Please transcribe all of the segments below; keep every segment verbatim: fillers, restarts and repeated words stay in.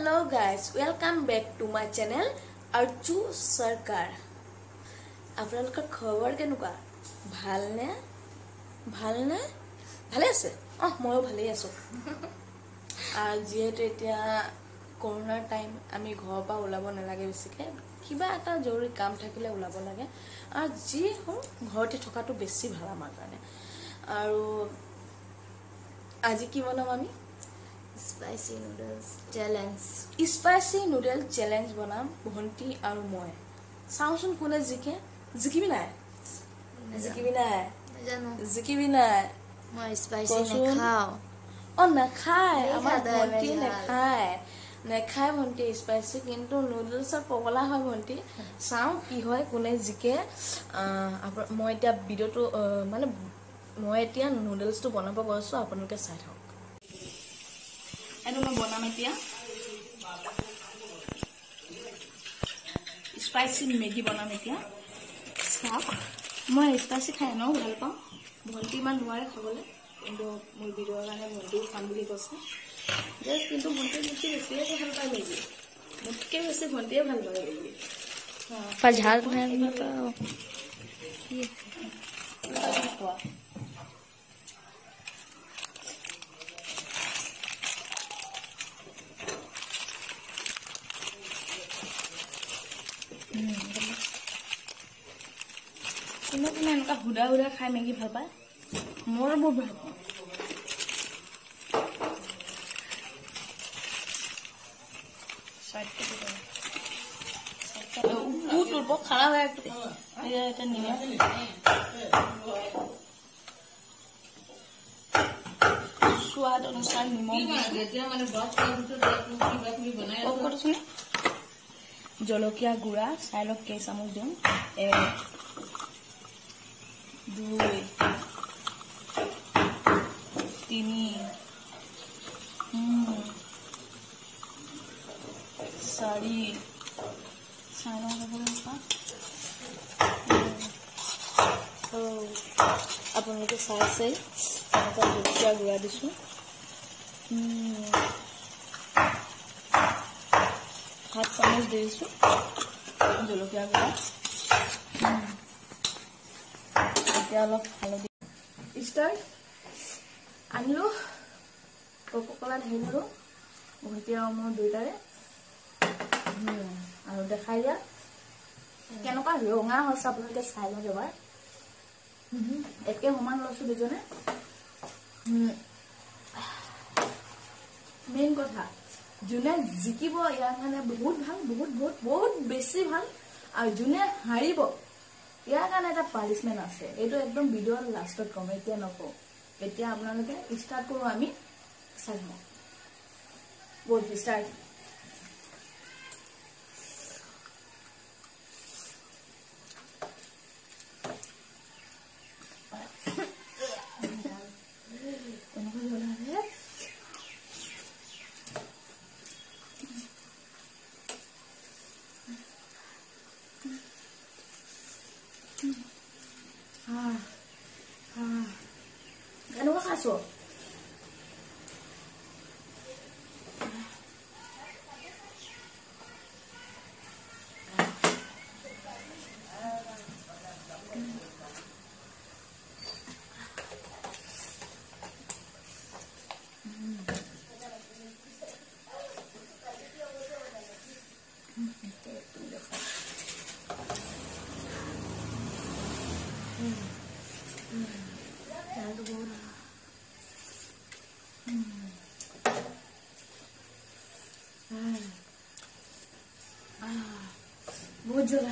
Hello guys, welcome back to my channel Arju Sarkar. আপোনালোকৰ খবৰ কেনেকুৱা? ভালনে? ভালনে? ভালে আছে? অ ময়ো ভালেই আছো। আজি এতিয়া কৰোনাৰ টাইম আমি ঘৰৰ পৰা ওলাব নালাগে বেছিকে। কিবা এটা জৰুৰী কাম থাকিলে ওলাব লাগে। আৰু যি হয় ঘৰতে থকাটো বেছি ভাল আমাৰ কাৰণে। আৰু আজি কি বনাম আমি? Spicy noodles challenge. Spicy noodle challenge বনাম ভন্টি আৰু মই। চাওচোন কোনে জিকে। জিকিবি নাই? জিকিবি নাই? জানো। জিকিবি নাই? মই স্পাইসি নাখাও। অ নাখায় আমাৰ ভন্টি নাখায়। নাখায় ভন্টি স্পাইসি কিন্তু নুডলছৰ পগলা হয় ভন্টি। চাও কি হয় কোনে জিকে। মই এতিয়া ভিডিওটো মানে মই এতিয়া নুডলছটো বনাব গৈছো আপোনালোকে চাই থাকক। এটো মই বনাম এতিয়া স্পাইসি মেগি বনাম এতিয়া। চাওক মই স্পাইসি খাই ন ভাল পাওঁ। ভন্টি ইমান নোৱাৰে খাবলৈ কিন্তু মোৰ ভিডিওৰ কাৰণে ভন্টিও খাম বুলি কৈছে। জাষ্ট কিন্তু ভন্টি বেছি বেছিয়ে ভাল পায় মেগি। মোতকৈ বেছি ভন্টিয়ে ভাল পায় মেগি। पर झाल में तो কোনে কোনে এনেকুৱা হুদা হুদা খাই মেগি ভাল পায়। মোৰ বহুত ভাল পাওঁ। बहुत खड़ा है ये এটা নিয়ে स्वाद अनुसार निमक যেতিয়া মানে দহ কিলোমিটার কিবা কিবি বনাই আৰু কৰিছনে জলকীয়া গুড়া চাইলক কেই চামুচ দিম এক দুই তিনি চাৰি চাইলক আপোনালোকে চাইছে এনেকুৱা জলকীয়া গুড়া দিছোঁ। সাত চামুচ দিছোঁ জলকীয়া গুড়া। এতিয়া অলপ হালধি ষ্টাৰ্ট আনিলোঁ কোকোকলা ঢালিলোঁ ভন্টি আৰু মোৰ দুইটাৰে আৰু দেখাই দিয়া কেনেকুৱা ৰঙা হৈছে আপোনালোকে চাই লওক এবাৰ। একে সমান লৈছোঁ দুজনে। মেইন কথা যোনে জিকিব ইয়াৰ কাৰণে বহুত ভাল বহুত বহুত বহুত বেছি ভাল। আৰু যোনে হাৰিব ইয়াৰ কাৰণে এটা পানিছমেণ্ট আছে। এইটো একদম ভিডিঅ'ৰ লাষ্টত কম, এতিয়া নকওঁ। এতিয়া আপোনালোকে ষ্টাৰ্ট কৰোঁ আমি চাই লওঁ। বহুত ষ্টাৰ্ট কেনেকুৱা খাইছ? बहुत ज़्यादा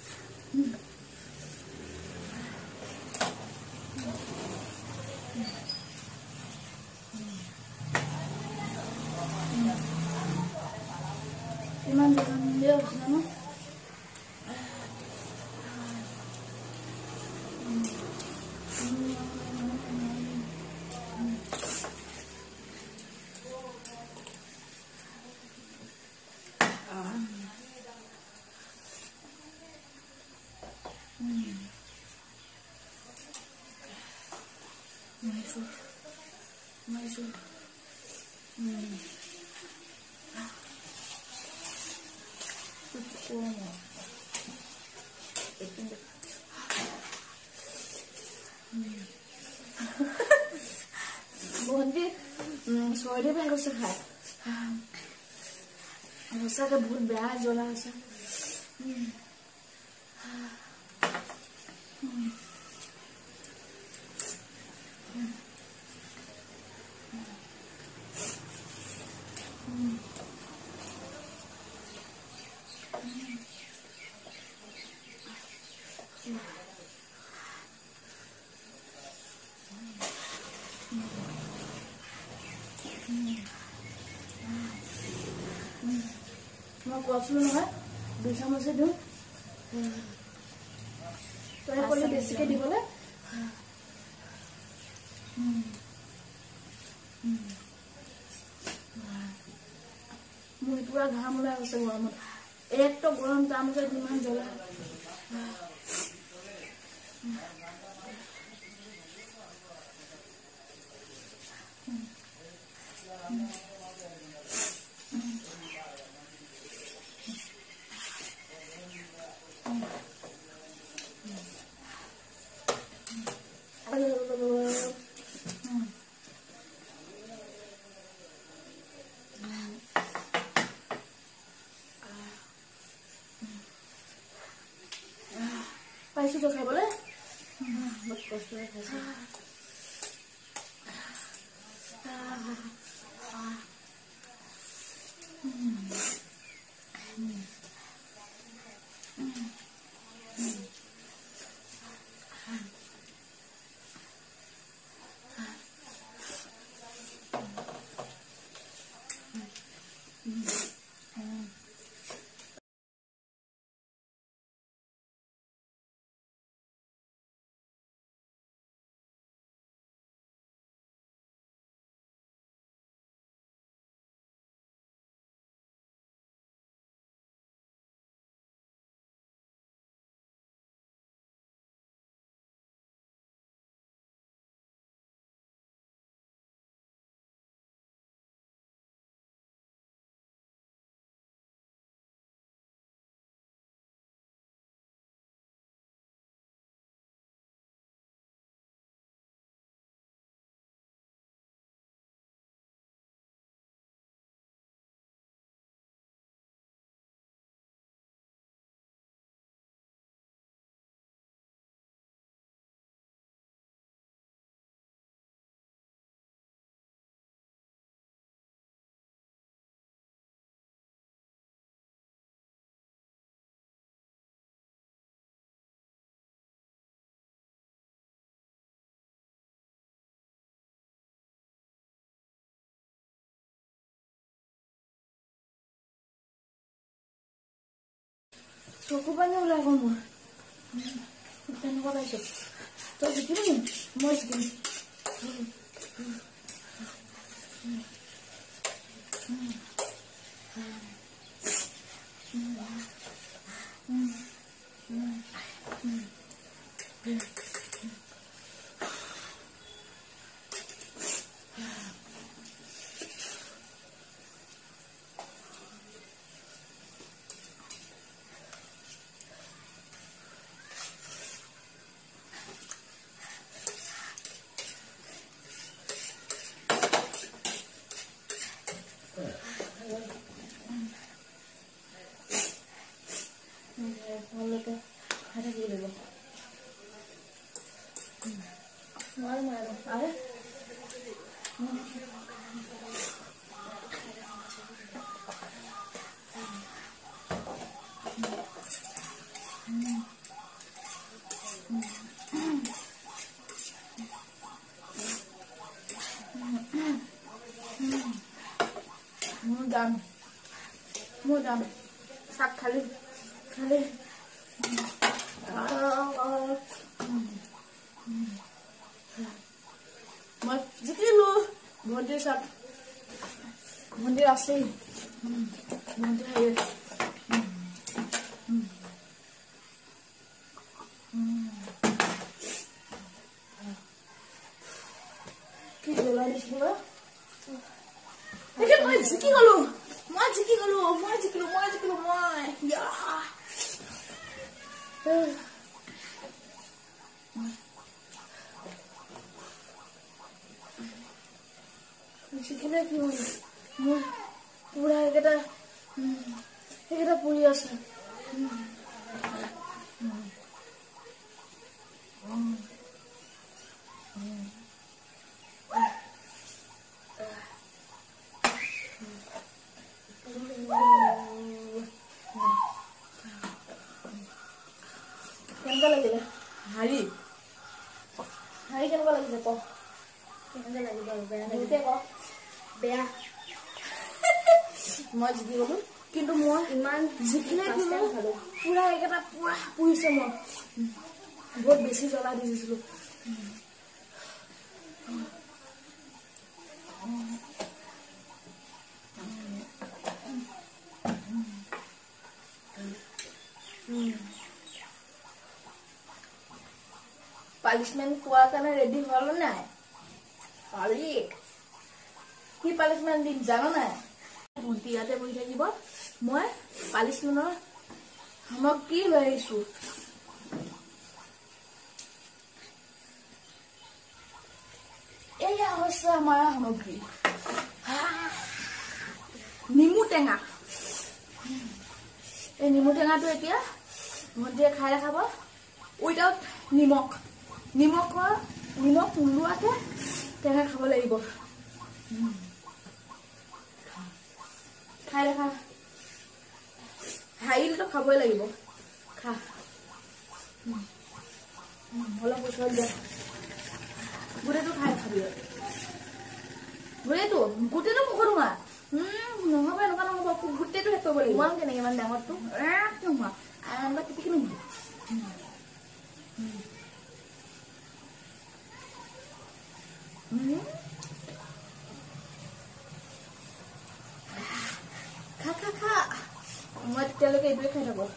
इमान ज़्यादा मिले उसने ना Mysore, Mysore. Hmm. ভণ্টি চৰ্দি পাই গৈছে খাই সঁচাকে বহুত বেয়া জ্বলা আছে মই কৈছিলো নহয় দুই চামুচে দিওঁ তই ক'লি বেছিকে দিবলৈ মোৰ পুৰা ঘাম ওলাই গৈছে গৰমত একটো গৰম তাৰ মাজত ইমান জ্বলা পাইছো তো খাবলৈ বহুত কষ্টৰে খাইছো চকু পানী ওলাই গ'ল মোৰ তেনেকুৱা পাইছো তই জিকিবি মই জিকিম ভালকে খাই থাকিব লাগিব নোৱাৰো নোৱাৰো আৰে মোৰ দাম মোৰ দাম শাক খালি খালি মই জিকিলো ভণ্টিৰ চাপ ভণ্টিৰ আছেই ভণ্টি খাই কি জ্বলা দিছিলো মই জিকি গলো মই জিকি গলো মই জিকিলো মই জিকিলো মই পুৰা একেটা একেটা পুৰি আছে কেনেকুৱা লাগিলে হাৰি হাৰি কেনেকুৱা লাগিছে ক কেনেকৈ লাগিব আৰু বেয়া বহুতে ক বেয়া মই জিকি গলো কিন্তু মই ইমান জিকিলে ফাৰ্ষ্ট টাইম খালোঁ পুৰা একেটা পুৰা পুৰিছে মই বহুত বেছি জ্বলা দি দিছিলোঁ পানিশমেণ্ট পোৱাৰ কাৰণে ৰেডি হ'ল নাই পাৰি কি পানিশমেণ্ট দিম জানো নাই ভণ্টি ইয়াতে বহি থাকিব মই পানিশমেণ্টৰ সামগ্ৰী লৈ আহিছোঁ এয়া হৈছে আমাৰ সামগ্ৰী নেমু টেঙা এই নেমু টেঙাটো এতিয়া ভণ্টিয়ে খাই দেখাব উইদাউট নিমখ নিমখৰ নিমখ নোলোৱাকে টেঙা খাব লাগিব খাই দেখা হাৰিলেতো খাবই লাগিব খা অলপ ওচৰত দিয়া গোটেইটো খাই খাবি গোটেইটো গোটেইটো মুখত সোমা নহ'ব এনেকুৱা নহ'ব গোটেইটো শেষ কৰিব লাগিব ইমান কেনেকৈ ইমান ডাঙৰটো সোমা আনবা টিপিকি নহ'ব খা খা খা মই তেতিয়ালৈকে এইটোৱে খাই থাকো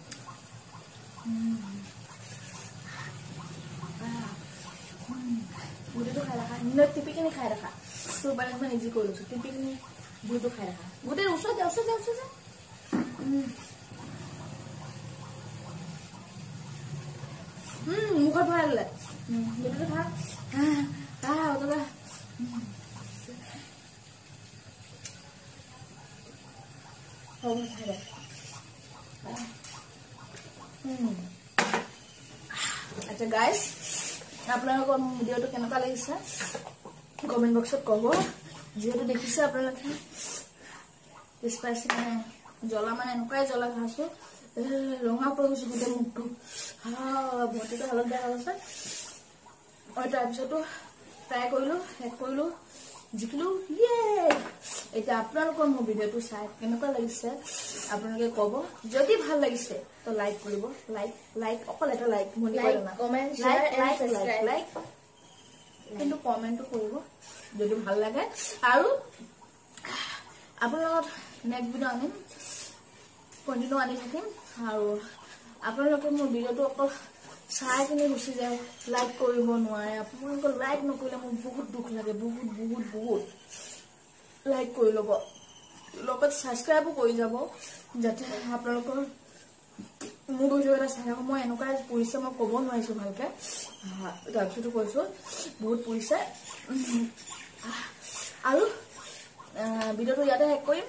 গোটেইটো খাই ৰাখা টিপি কিনি খাই ৰাখা তোৰ বেলেগ মই নিজে কৰি লৈছো টিপি কিনি গোটেইটো খাই ৰাখা গোটেই ওচৰত যা ওচৰত যা ওচৰত যা মুখত ভৰাই ল'লে গোটেইটো খা খা অতবা হ'ব খাই দে আচ্ছা গাইজ আপোনালোকৰ ভিডিঅ'টো কেনেকুৱা লাগিছে কমেণ্ট বক্সত ক'ব যিহেতু দেখিছে আপোনালোকে স্পাইচি মানে জ্বলা মানে এনেকুৱাই জ্বলা খাইছোঁ ৰঙা পৰি গৈছোঁ গোটেই মুখটো ভৰ্তিটো হালত বেয়া হৈছে মই তাৰপিছতো ট্ৰাই কৰিলোঁ শেষ কৰিলোঁ জিকিলোঁ ইয়ে এতিয়া আপোনালোকৰ মোৰ ভিডিঅ'টো চাই কেনেকুৱা লাগিছে আপোনালোকে ক'ব যদি ভাল লাগিছে তো লাইক কৰিব লাইক লাইক অকল এটা লাইক মনি কৰে না comment like like like like কিন্তু কমেণ্টটো কৰিব যদি ভাল লাগে আৰু আপোনালোকৰ নেক্সট ভিডিঅ' আনিম কণ্টিনিউ আনি থাকিম আৰু আপোনালোকে মোৰ ভিডিঅ'টো অকল চাই কিনে গুচি যায় লাইক কৰিব নোৱাৰে আপোনালোকৰ লাইক নকৰিলে মোৰ বহুত দুখ লাগে বহুত বহুত বহুত লাইক কৰি ল'ব লগত ছাবস্ক্ৰাইবো কৰি যাব যাতে আপোনালোকৰ মোৰ ভিডিঅ' এটা চাই থাকোঁ মই এনেকুৱা পৰিছে মই ক'ব নোৱাৰিছোঁ ভালকৈ তাৰপিছতো কৈছোঁ বহুত পৰিছে আৰু ভিডিঅ'টো ইয়াতে শেষ কৰিম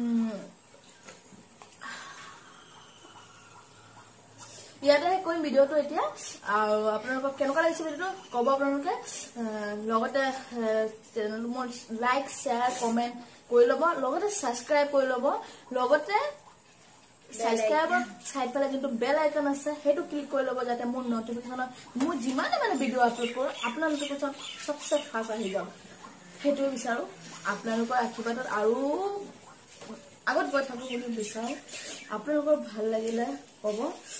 ইয়াতে শেষ কৰিম ভিডিঅ'টো এতিয়া আৰু আপোনালোকক কেনেকুৱা লাগিছে ভিডিঅ'টো ক'ব আপোনালোকে লগতে চেনেলটো মোৰ লাইক শ্বেয়াৰ কমেণ্ট কৰি ল'ব লগতে ছাবস্ক্ৰাইব কৰি ল'ব লগতে ছাবস্ক্ৰাইবৰ চাইড ফালে যোনটো বেল আইকন আছে সেইটো ক্লিক কৰি ল'ব যাতে মোৰ নটিফিকেশ্যনত মোৰ যিমানে মানে ভিডিঅ' আপলোড কৰোঁ আপোনালোকৰ ওচৰত চবচে ফাৰ্ষ্ট আহি যাওক সেইটোৱে বিচাৰোঁ আপোনালোকৰ আশীৰ্বাদত আৰু আগত গৈ থাকোঁ বুলি বিচাৰোঁ আপোনালোকৰ ভাল লাগিলে ক'ব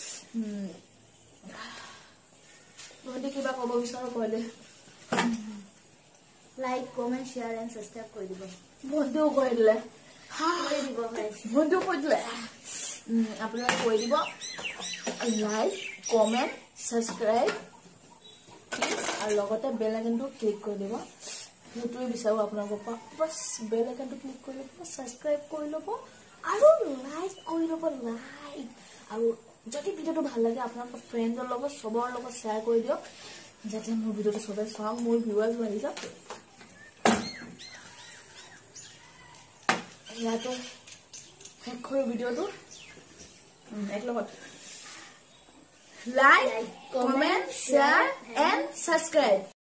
ভণ্টি কিবা ক'ব বিচাৰোঁ ক'লে like comment share and subscribe কৰি দিব ভণ্টিও কৰি দিলে কৰি দিব ভণ্টিও কৰি দিলে আপোনালোকে কৰি দিব লাইক কমেণ্ট ছাবস্ক্ৰাইব প্লিজ আৰু লগতে বেল আইকনটো ক্লিক কৰি দিব সেইটোৱে বিচাৰোঁ আপোনালোকৰ পৰা বাছ বেল আইকনটো ক্লিক কৰি ল'ব ছাবস্ক্ৰাইব কৰি ল'ব আৰু লাইক কৰি ল'ব লাইক আৰু যদি ভিডিঅ'টো ভাল লাগে আপোনালোকৰ ফ্ৰেণ্ডৰ লগত চবৰ লগত শ্বেয়াৰ কৰি দিয়ক যাতে মোৰ ভিডিঅ'টো চবে চাওক মোৰ ভিউৱাৰ্ছ বাঢ়ি যাওক ইয়াতো শেষ কৰি ভিডিঅ'টো এক লগত like comment share and subscribe